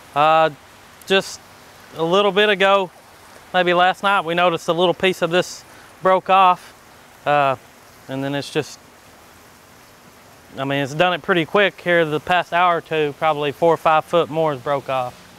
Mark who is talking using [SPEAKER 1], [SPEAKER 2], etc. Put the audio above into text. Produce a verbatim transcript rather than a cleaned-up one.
[SPEAKER 1] Uh, just a little bit ago, maybe last night, we noticed a little piece of this broke off. Uh, and then it's just, I mean, it's done it pretty quick here the past hour or two, probably four or five foot more has broke off.